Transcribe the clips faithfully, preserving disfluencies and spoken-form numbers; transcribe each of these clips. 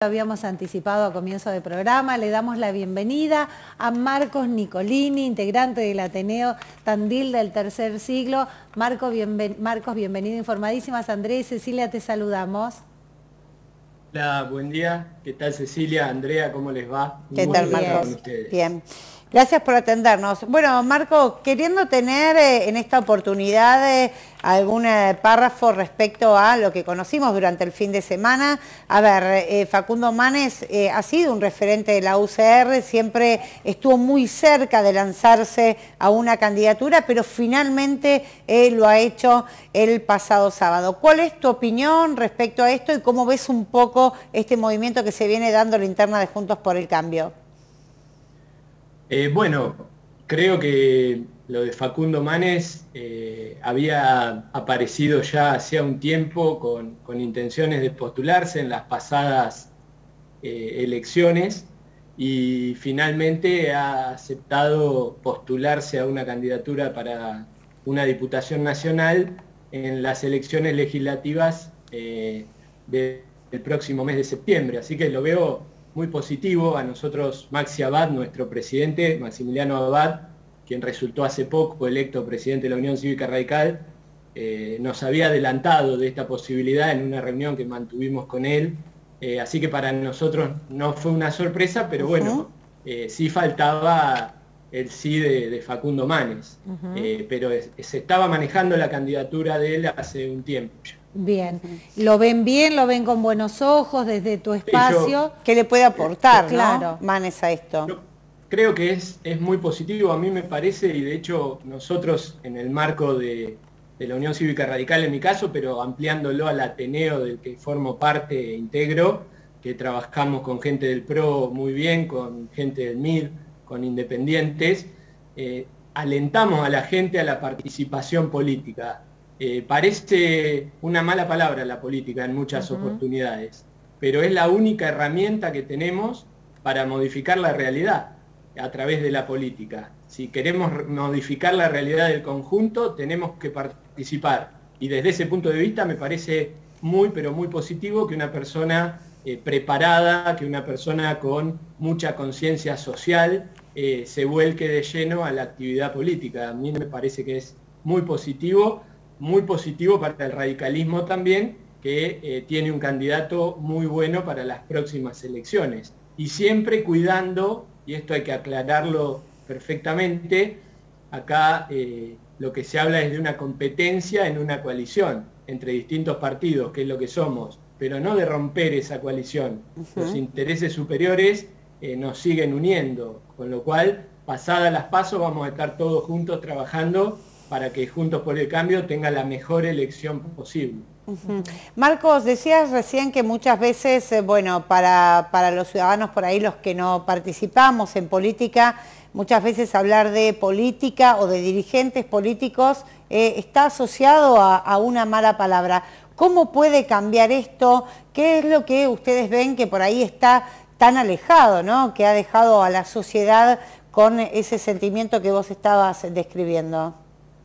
habíamos anticipado a comienzo de programa, le damos la bienvenida a Marcos Nicolini, integrante del Ateneo Tandil del Tercer Siglo. Marco, bienven Marcos, bienvenido, informadísimas. Andrea y Cecilia, te saludamos. Hola, buen día. ¿Qué tal, Cecilia? Andrea, ¿cómo les va? ¿Qué tal, Marcos? Bien. Gracias por atendernos. Bueno, Marco, queriendo tener eh, en esta oportunidad eh, algún eh, párrafo respecto a lo que conocimos durante el fin de semana. A ver, eh, Facundo Manes eh, ha sido un referente de la U C R, siempre estuvo muy cerca de lanzarse a una candidatura, pero finalmente eh, lo ha hecho el pasado sábado. ¿Cuál es tu opinión respecto a esto y cómo ves un poco este movimiento que se viene dando en la interna de Juntos por el Cambio? Eh, bueno, creo que lo de Facundo Manes eh, había aparecido ya hacía un tiempo con, con intenciones de postularse en las pasadas eh, elecciones y finalmente ha aceptado postularse a una candidatura para una diputación nacional en las elecciones legislativas eh, de, del próximo mes de septiembre. Así que lo veo muy positivo. A nosotros Maxi Abad, nuestro presidente, Maximiliano Abad, quien resultó hace poco electo presidente de la Unión Cívica Radical, eh, nos había adelantado de esta posibilidad en una reunión que mantuvimos con él, eh, así que para nosotros no fue una sorpresa, pero bueno, eh, sí faltaba el sí de, de Facundo Manes, uh-huh. eh, pero es, se estaba manejando la candidatura de él hace un tiempo ya. Bien, ¿lo ven bien? ¿Lo ven con buenos ojos desde tu espacio? Sí, yo, ¿qué le puede aportar, claro, ¿no? Manes a esto? Yo creo que es, es muy positivo, a mí me parece, y de hecho nosotros en el marco de, de la Unión Cívica Radical en mi caso, pero ampliándolo al Ateneo del que formo parte e integro, que trabajamos con gente del P R O muy bien, con gente del M I D, con independientes, eh, alentamos a la gente a la participación política. Eh, parece una mala palabra la política en muchas uh-huh. oportunidades, pero es la única herramienta que tenemos para modificar la realidad a través de la política. Si queremos modificar la realidad del conjunto, tenemos que participar. Y desde ese punto de vista me parece muy, pero muy positivo que una persona eh, preparada, que una persona con mucha conciencia social eh, se vuelque de lleno a la actividad política. A mí me parece que es muy positivo. Muy positivo para el radicalismo también, que eh, tiene un candidato muy bueno para las próximas elecciones. Y siempre cuidando, y esto hay que aclararlo perfectamente, acá eh, lo que se habla es de una competencia en una coalición entre distintos partidos, que es lo que somos, pero no de romper esa coalición. Uh-huh. Los intereses superiores eh, nos siguen uniendo, con lo cual, pasadas las PASO, vamos a estar todos juntos trabajando para que Juntos por el Cambio tenga la mejor elección posible. Uh-huh. Marcos, decías recién que muchas veces, eh, bueno, para, para los ciudadanos por ahí, los que no participamos en política, muchas veces hablar de política o de dirigentes políticos eh, está asociado a, a una mala palabra. ¿Cómo puede cambiar esto? ¿Qué es lo que ustedes ven que por ahí está tan alejado, ¿no? Que ha dejado a la sociedad con ese sentimiento que vos estabas describiendo?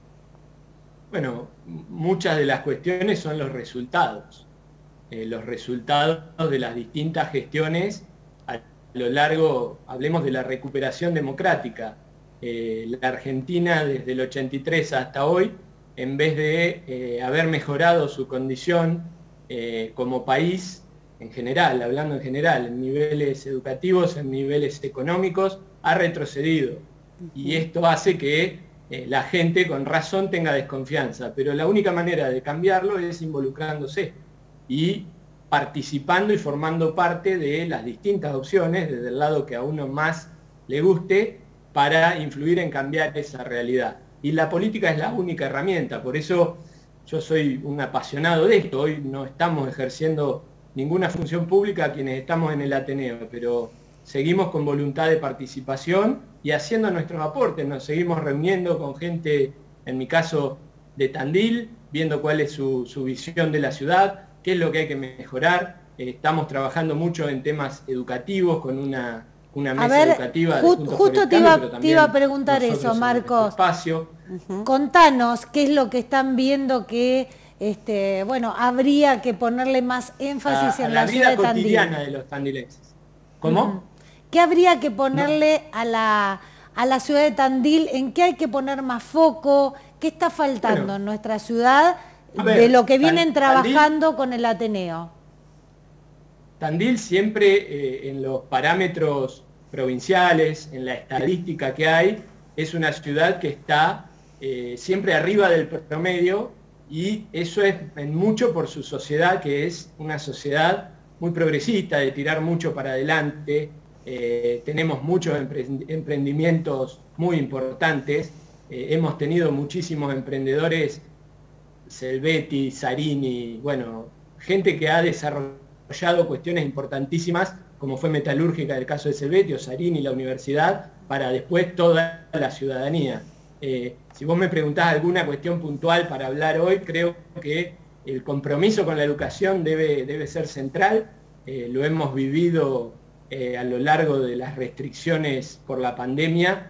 Bueno, muchas de las cuestiones son los resultados, eh, los resultados de las distintas gestiones a lo largo, hablemos de la recuperación democrática. Eh, la Argentina desde el ochenta y tres hasta hoy, en vez de eh, haber mejorado su condición eh, como país en general, hablando en general, en niveles educativos, en niveles económicos, ha retrocedido. Y esto hace que Eh, la gente con razón tenga desconfianza, pero la única manera de cambiarlo es involucrándose y participando y formando parte de las distintas opciones desde el lado que a uno más le guste para influir en cambiar esa realidad. Y la política es la única herramienta, por eso yo soy un apasionado de esto. Hoy no estamos ejerciendo ninguna función pública quienes estamos en el Ateneo, pero seguimos con voluntad de participación y haciendo nuestros aportes. Nos seguimos reuniendo con gente, en mi caso, de Tandil, viendo cuál es su, su visión de la ciudad, qué es lo que hay que mejorar. Eh, estamos trabajando mucho en temas educativos, con una, una mesa a ver, educativa. Ju de justo te, iba, te iba a preguntar eso, Marcos. Espacio. Uh-huh. Contanos qué es lo que están viendo que este, bueno, habría que ponerle más énfasis a, en a la, la vida ciudad de Tandil. cotidiana de los tandilenses. ¿Cómo? Uh-huh. ¿Qué habría que ponerle no. a, la, a la ciudad de Tandil? ¿En qué hay que poner más foco? ¿Qué está faltando bueno, en nuestra ciudad ver, de lo que vienen trabajando Tandil, con el Ateneo? Tandil siempre eh, en los parámetros provinciales, en la estadística que hay, es una ciudad que está eh, siempre arriba del promedio, y eso es en mucho por su sociedad, que es una sociedad muy progresista, de tirar mucho para adelante. Eh, tenemos muchos emprendimientos muy importantes, eh, hemos tenido muchísimos emprendedores, Selvetti, Zarini, bueno, gente que ha desarrollado cuestiones importantísimas, como fue metalúrgica el caso de Selvetti, o Zarini, la universidad, para después toda la ciudadanía. Eh, si vos me preguntás alguna cuestión puntual para hablar hoy, creo que el compromiso con la educación debe, debe ser central, eh, lo hemos vivido eh, a lo largo de las restricciones por la pandemia,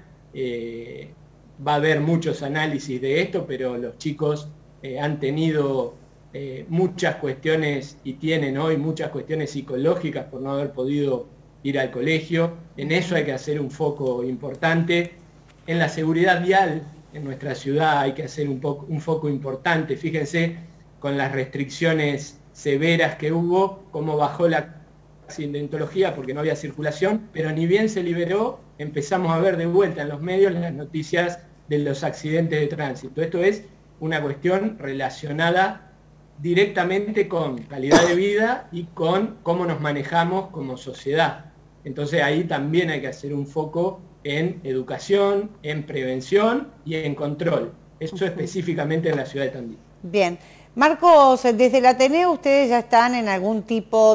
eh, va a haber muchos análisis de esto, pero los chicos eh, han tenido eh, muchas cuestiones y tienen hoy muchas cuestiones psicológicas por no haber podido ir al colegio. En eso hay que hacer un foco importante. En la seguridad vial en nuestra ciudad hay que hacer un, poco, un foco importante. Fíjense con las restricciones severas que hubo, cómo bajó la accidentología porque no había circulación, pero ni bien se liberó, empezamos a ver de vuelta en los medios las noticias de los accidentes de tránsito. Esto es una cuestión relacionada directamente con calidad de vida y con cómo nos manejamos como sociedad. Entonces ahí también hay que hacer un foco en educación, en prevención y en control. Eso uh-huh. específicamente en la ciudad de Tandil. Bien. Marcos, desde el Ateneo ustedes ya están en algún tipo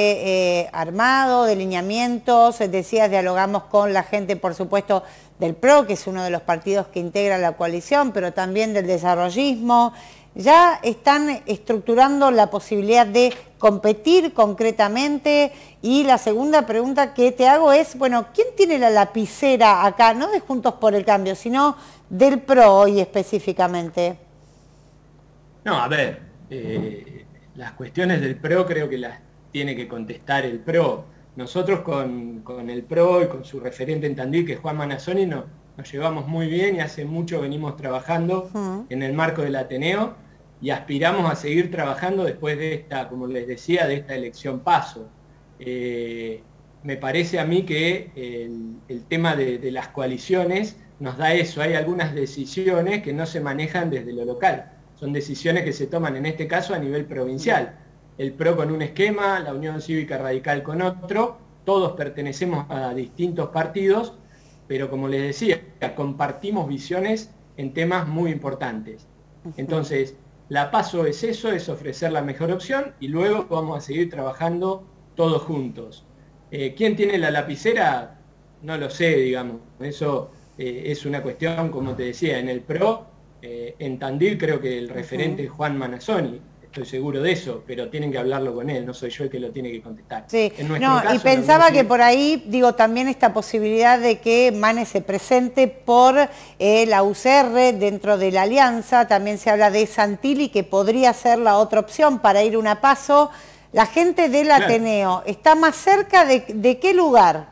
de eh, armado, de lineamientos, decías, dialogamos con la gente, por supuesto, del P R O, que es uno de los partidos que integra la coalición, pero también del desarrollismo. ¿Ya están estructurando la posibilidad de competir concretamente? Y la segunda pregunta que te hago es, bueno, ¿quién tiene la lapicera acá? No de Juntos por el Cambio, sino del P R O hoy específicamente. No, a ver, eh, las cuestiones del P R O creo que las tiene que contestar el P R O. Nosotros con, con el P R O y con su referente en Tandil, que es Juan Manassoni, no, nos llevamos muy bien y hace mucho venimos trabajando uh-huh. en el marco del Ateneo y aspiramos a seguir trabajando después de esta, como les decía, de esta elección paso. Eh, me parece a mí que el, el tema de, de las coaliciones nos da eso. Hay algunas decisiones que no se manejan desde lo local. Son decisiones que se toman en este caso a nivel provincial. El P R O con un esquema, la Unión Cívica Radical con otro, todos pertenecemos a distintos partidos, pero como les decía, compartimos visiones en temas muy importantes. Entonces, la PASO es eso, es ofrecer la mejor opción y luego vamos a seguir trabajando todos juntos. Eh, ¿Quién tiene la lapicera? No lo sé, digamos. Eso eh, es una cuestión, como te decía, en el P R O. Eh, en Tandil creo que el referente es Juan Manassoni, estoy seguro de eso, pero tienen que hablarlo con él, no soy yo el que lo tiene que contestar. Sí, en no, caso, y pensaba no, que por ahí, digo, también esta posibilidad de que Mane se presente por eh, la U C R dentro de la alianza, también se habla de Santilli, que podría ser la otra opción para ir una paso. La gente del claro. Ateneo, ¿está más cerca de, de qué lugar?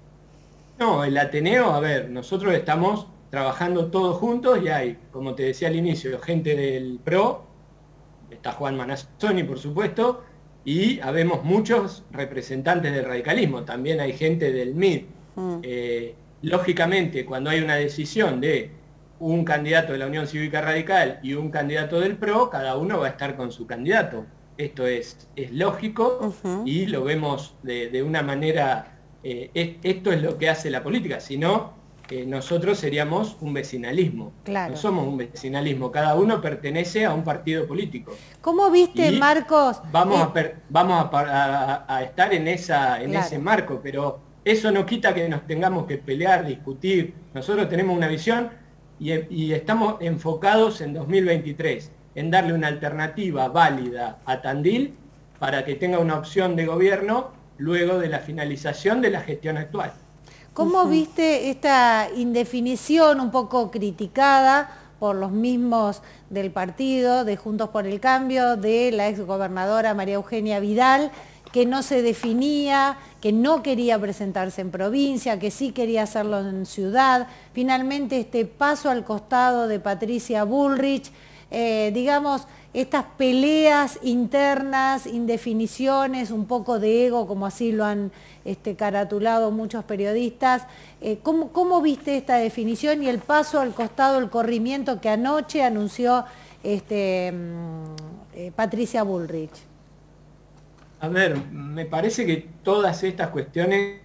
No, el Ateneo, a ver, nosotros estamos trabajando todos juntos y hay, como te decía al inicio, gente del P R O, está Juan Manassoni por supuesto, y habemos muchos representantes del radicalismo, también hay gente del M I D. Mm. Eh, lógicamente, cuando hay una decisión de un candidato de la Unión Cívica Radical y un candidato del P R O, cada uno va a estar con su candidato. Esto es, es lógico uh-huh. y lo vemos de, de una manera, eh, es, esto es lo que hace la política, si no, Eh, nosotros seríamos un vecinalismo. Claro. No somos un vecinalismo, cada uno pertenece a un partido político. ¿Cómo viste, y Marcos? Vamos, eh... a, per, vamos a, a, a estar en, esa, en claro. ese marco, pero eso no quita que nos tengamos que pelear, discutir. Nosotros tenemos una visión y, y estamos enfocados en dos mil veintitrés, en darle una alternativa válida a Tandil para que tenga una opción de gobierno luego de la finalización de la gestión actual. ¿Cómo uh-huh. viste esta indefinición un poco criticada por los mismos del partido, de Juntos por el Cambio, de la exgobernadora María Eugenia Vidal, que no se definía, que no quería presentarse en provincia, que sí quería hacerlo en ciudad. Finalmente este paso al costado de Patricia Bullrich, eh, digamos, estas peleas internas, indefiniciones, un poco de ego, como así lo han este, caratulado muchos periodistas. Eh, ¿cómo, ¿Cómo viste esta definición y el paso al costado, el corrimiento que anoche anunció este, eh, Patricia Bullrich? A ver, me parece que todas estas cuestiones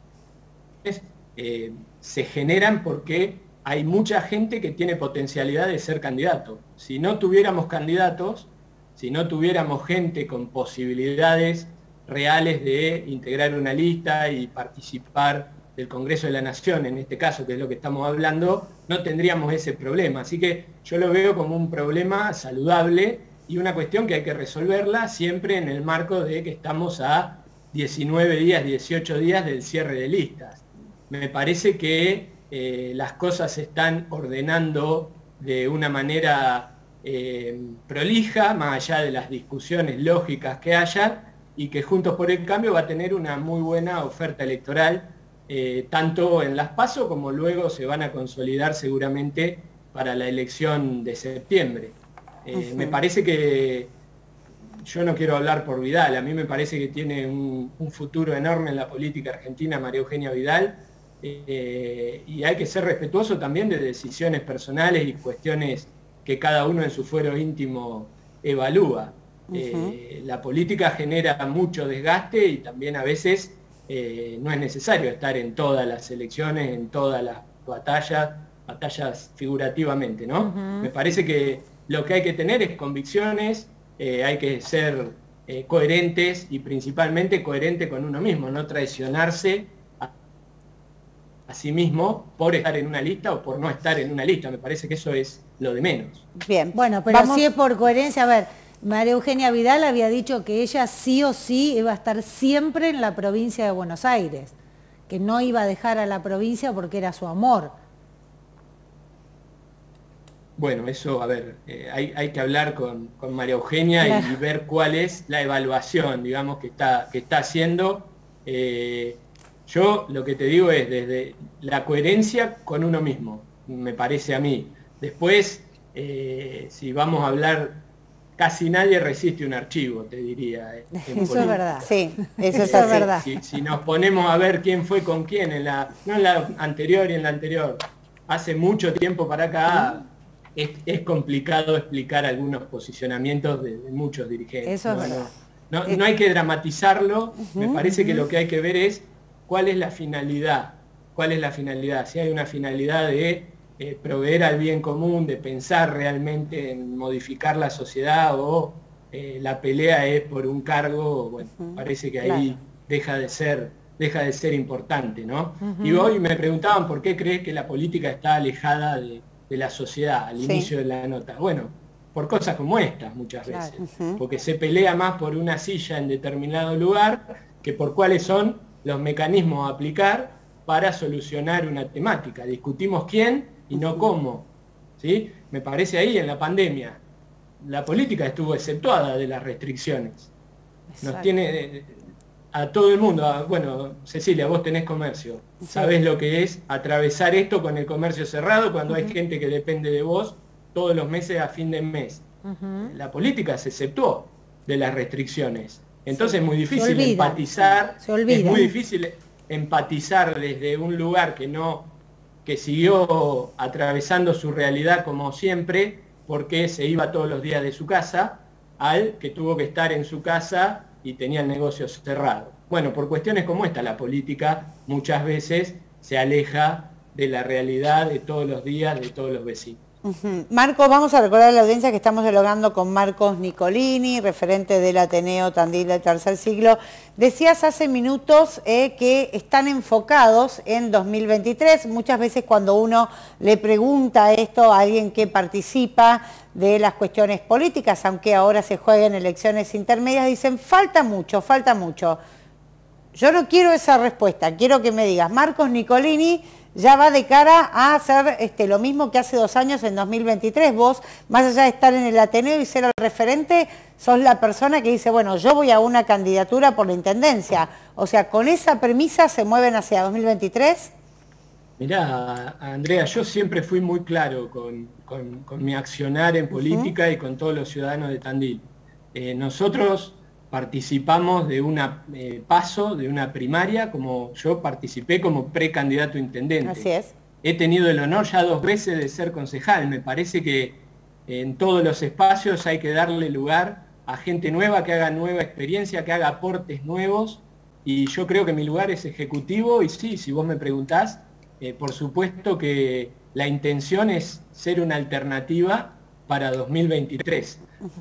eh, se generan porque hay mucha gente que tiene potencialidad de ser candidato. Si no tuviéramos candidatos, si no tuviéramos gente con posibilidades reales de integrar una lista y participar del Congreso de la Nación, en este caso, que es lo que estamos hablando, no tendríamos ese problema. Así que yo lo veo como un problema saludable y una cuestión que hay que resolverla siempre en el marco de que estamos a diecinueve días, dieciocho días del cierre de listas. Me parece que eh, las cosas se están ordenando de una manera eh, prolija, más allá de las discusiones lógicas que haya, y que Juntos por el Cambio va a tener una muy buena oferta electoral, eh, tanto en las PASO como luego se van a consolidar seguramente para la elección de septiembre. Eh, uh-huh. Me parece que, yo no quiero hablar por Vidal, a mí me parece que tiene un, un futuro enorme en la política argentina María Eugenia Vidal, eh, y hay que ser respetuoso también de decisiones personales y cuestiones que cada uno en su fuero íntimo evalúa. Uh-huh. eh, la política genera mucho desgaste y también a veces eh, no es necesario estar en todas las elecciones, en todas las batallas, batallas figurativamente, ¿no? Uh-huh. Me parece que lo que hay que tener es convicciones, eh, hay que ser eh, coherentes y principalmente coherente con uno mismo, no traicionarse a, a sí mismo por estar en una lista o por no estar en una lista. Me parece que eso es lo de menos. Bien, bueno, pero Vamos... si es por coherencia, a ver, María Eugenia Vidal había dicho que ella sí o sí iba a estar siempre en la provincia de Buenos Aires, que no iba a dejar a la provincia porque era su amor. Bueno, eso, a ver, eh, hay, hay que hablar con, con María Eugenia claro. y, y ver cuál es la evaluación, digamos, que está, que está haciendo. Eh, yo lo que te digo es desde la coherencia con uno mismo, me parece a mí. Después, eh, si vamos a hablar, casi nadie resiste un archivo, te diría. Eso política. Es verdad. Sí, eso es, eso es verdad. Si, si nos ponemos a ver quién fue con quién, en la, no en la anterior y en la anterior, hace mucho tiempo para acá, ¿Mm? Es, es complicado explicar algunos posicionamientos de, de muchos dirigentes. Eso es verdad. No, no, no hay que dramatizarlo, uh-huh, me parece uh-huh. que lo que hay que ver es cuál es la finalidad, cuál es la finalidad, si hay una finalidad de eh, proveer al bien común, de pensar realmente en modificar la sociedad o eh, la pelea es por un cargo, bueno, uh-huh. parece que ahí claro. deja de ser, deja de ser importante, ¿no? Uh-huh. Y hoy me preguntaban por qué crees que la política está alejada de de la sociedad al sí. inicio de la nota. Bueno, por cosas como estas muchas veces, claro. uh-huh. porque se pelea más por una silla en determinado lugar que por cuáles son los mecanismos a aplicar para solucionar una temática. Discutimos quién y no cómo. ¿Sí? Me parece ahí en la pandemia, la política estuvo exceptuada de las restricciones. Exacto. Nos tiene a todo el mundo, a, bueno, Cecilia, vos tenés comercio, sí. sabés lo que es atravesar esto con el comercio cerrado cuando uh-huh. hay gente que depende de vos todos los meses a fin de mes. Uh-huh. La política se exceptuó de las restricciones. Entonces sí. es muy difícil empatizar, es muy difícil empatizar desde un lugar que no, que siguió atravesando su realidad como siempre, porque se iba todos los días de su casa, al que tuvo que estar en su casa y tenía el negocio cerrado. Bueno, por cuestiones como esta, la política muchas veces se aleja de la realidad de todos los días, de todos los vecinos. Uh-huh. Marco, vamos a recordar a la audiencia que estamos dialogando con Marcos Nicolini, referente del Ateneo Tandil del Tercer Siglo. Decías hace minutos eh, que están enfocados en dos mil veintitrés. Muchas veces cuando uno le pregunta esto a alguien que participa de las cuestiones políticas, aunque ahora se jueguen elecciones intermedias, dicen, falta mucho, falta mucho. Yo no quiero esa respuesta, quiero que me digas, Marcos Nicolini, ya va de cara a hacer este, lo mismo que hace dos años en dos mil veintitrés. Vos, más allá de estar en el Ateneo y ser el referente, sos la persona que dice, bueno, yo voy a una candidatura por la Intendencia. O sea, ¿con esa premisa se mueven hacia dos mil veintitrés? Mirá, Andrea, yo siempre fui muy claro con, con, con mi accionar en política uh-huh. y con todos los ciudadanos de Tandil. Eh, nosotros participamos de una eh, paso, de una primaria, como yo participé como precandidato a intendente. Así es. He tenido el honor ya dos veces de ser concejal. Me parece que en todos los espacios hay que darle lugar a gente nueva, que haga nueva experiencia, que haga aportes nuevos, y yo creo que mi lugar es ejecutivo, y sí, si vos me preguntás, eh, por supuesto que la intención es ser una alternativa para dos mil veintitrés.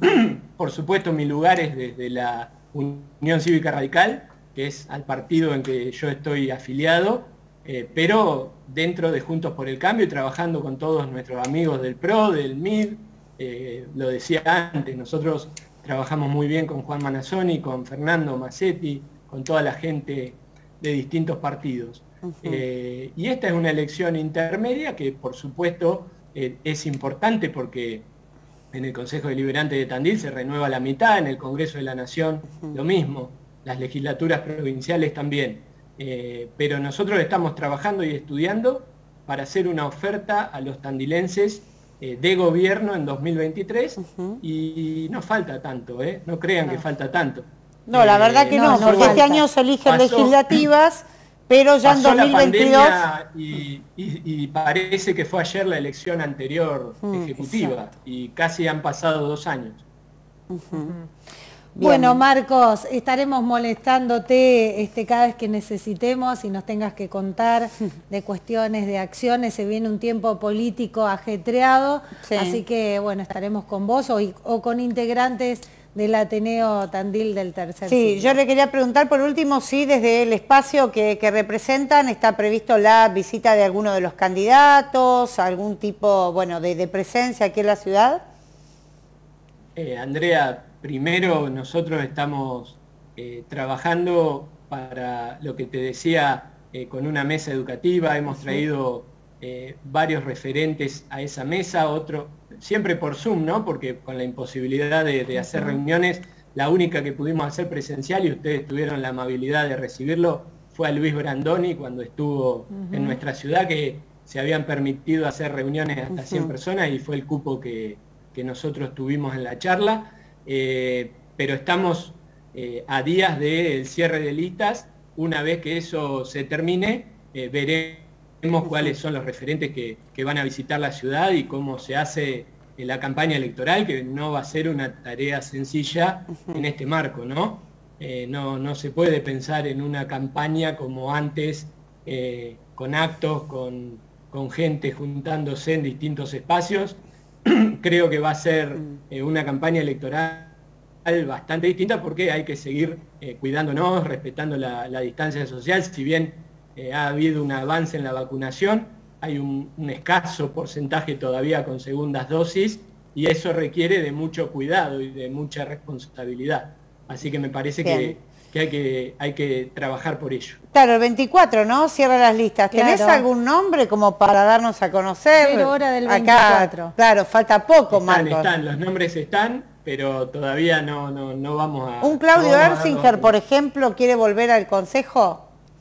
Por supuesto, mi lugar es desde la Unión Cívica Radical, que es al partido en que yo estoy afiliado, eh, pero dentro de Juntos por el Cambio y trabajando con todos nuestros amigos del P R O, del M I D, eh, lo decía antes, nosotros trabajamos muy bien con Juan Manassoni, con Fernando Massetti, con toda la gente de distintos partidos. Uh-huh. eh, y esta es una elección intermedia que, por supuesto, eh, es importante porque en el Consejo Deliberante de Tandil se renueva la mitad, en el Congreso de la Nación lo mismo, las legislaturas provinciales también. Eh, pero nosotros estamos trabajando y estudiando para hacer una oferta a los tandilenses eh, de gobierno en dos mil veintitrés uh-huh. y no falta tanto, ¿eh? No crean no. que falta tanto. No, la verdad que eh, no, no porque este año se eligen pasó, legislativas, pero ya en dos mil veintidós... La y, y, y parece que fue ayer la elección anterior mm, ejecutiva, exacto. y casi han pasado dos años. Uh-huh. Bueno, Marcos, estaremos molestándote este, cada vez que necesitemos y nos tengas que contar de cuestiones, de acciones. Se viene un tiempo político ajetreado, sí. así que bueno, estaremos con vos o, o con integrantes del Ateneo Tandil del Tercer Sí, Siglo. Yo le quería preguntar por último si desde el espacio que, que representan está previsto la visita de alguno de los candidatos, algún tipo bueno, de, de presencia aquí en la ciudad. Eh, Andrea, primero nosotros estamos eh, trabajando para lo que te decía eh, con una mesa educativa, hemos traído eh, varios referentes a esa mesa, otro siempre por Zoom, ¿no? Porque con la imposibilidad de, de hacer reuniones, la única que pudimos hacer presencial, y ustedes tuvieron la amabilidad de recibirlo, fue a Luis Brandoni cuando estuvo uh-huh. en nuestra ciudad, que se habían permitido hacer reuniones hasta uh-huh. cien personas y fue el cupo que, que nosotros tuvimos en la charla. Eh, pero estamos eh, a días del cierre de listas. Una vez que eso se termine, eh, veremos cuáles son los referentes que, que van a visitar la ciudad y cómo se hace eh, la campaña electoral, que no va a ser una tarea sencilla en este marco, ¿no? Eh, no, no se puede pensar en una campaña como antes, eh, con actos, con, con gente juntándose en distintos espacios. Creo que va a ser eh, una campaña electoral bastante distinta porque hay que seguir eh, cuidándonos, respetando la, la distancia social. Si bien eh, ha habido un avance en la vacunación, hay un, un escaso porcentaje todavía con segundas dosis y eso requiere de mucho cuidado y de mucha responsabilidad. Así que me parece que, que, hay que hay que trabajar por ello. Claro, el veinticuatro, ¿no? Cierra las listas. ¿Tenés claro. algún nombre como para darnos a conocer? Pero hora del veinticuatro. Acá, claro, falta poco, están, Marcos. Están, los nombres están, pero todavía no, no, no vamos a... ¿Un Claudio no Erzinger, por ejemplo, quiere volver al Consejo?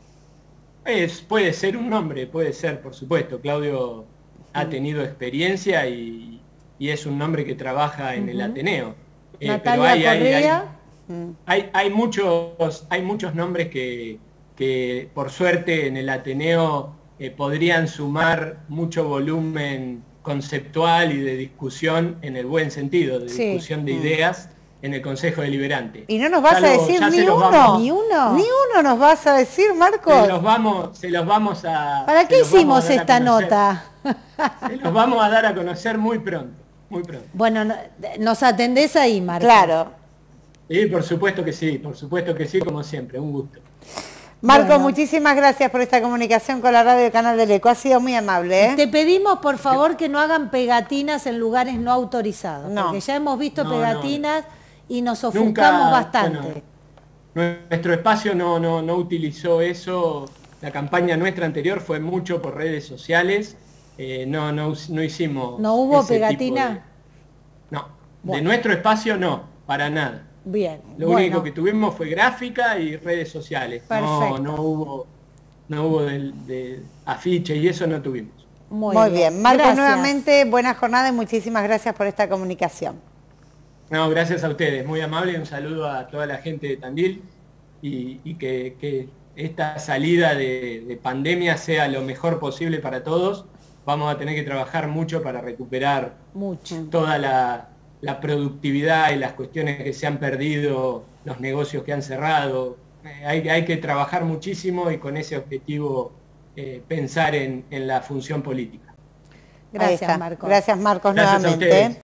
Es, puede ser un nombre, puede ser, por supuesto. Claudio ha tenido experiencia y, y es un nombre que trabaja en uh-huh. el Ateneo. Eh, Natalia pero hay, hay, hay, hay, hay, muchos, hay muchos nombres que, que, por suerte, en el Ateneo eh, podrían sumar mucho volumen conceptual y de discusión en el buen sentido, de sí. discusión de ideas en el Consejo Deliberante. ¿Y no nos vas ya a decir lo, ni uno? Vamos, ¿Ni uno? ¿Ni uno nos vas a decir, Marcos? Se los vamos, se los vamos a... ¿Para qué hicimos esta nota? Se los vamos a dar a conocer muy pronto, muy pronto. Bueno, nos atendés ahí, Marcos. Claro. Sí, por supuesto que sí, por supuesto que sí, como siempre, un gusto. Marco, bueno. muchísimas gracias por esta comunicación con la radio del Canal del Eco. Ha sido muy amable, ¿eh? Te pedimos, por favor, que no hagan pegatinas en lugares no autorizados. No. Porque ya hemos visto no, pegatinas no. y nos ofuscamos Nunca, bastante. Bueno, nuestro espacio no, no, no utilizó eso. la campaña nuestra anterior fue mucho por redes sociales, eh, no, no, no hicimos... ¿No hubo ese pegatina? tipo de, no, bueno. de nuestro espacio no, para nada. Bien. Lo bueno. único que tuvimos fue gráfica y redes sociales. Perfecto. No, no hubo, no hubo de, de afiche y eso no tuvimos. Muy, Muy bien. bien. Marcos, nuevamente, buena jornada y muchísimas gracias por esta comunicación. No, gracias a ustedes, muy amable, un saludo a toda la gente de Tandil y, y que, que esta salida de, de pandemia sea lo mejor posible para todos. Vamos a tener que trabajar mucho para recuperar mucho. toda la, la productividad y las cuestiones que se han perdido, los negocios que han cerrado. Eh, hay, hay que trabajar muchísimo y con ese objetivo eh, pensar en, en la función política. Gracias, Marcos. Gracias, Marcos, Gracias nuevamente.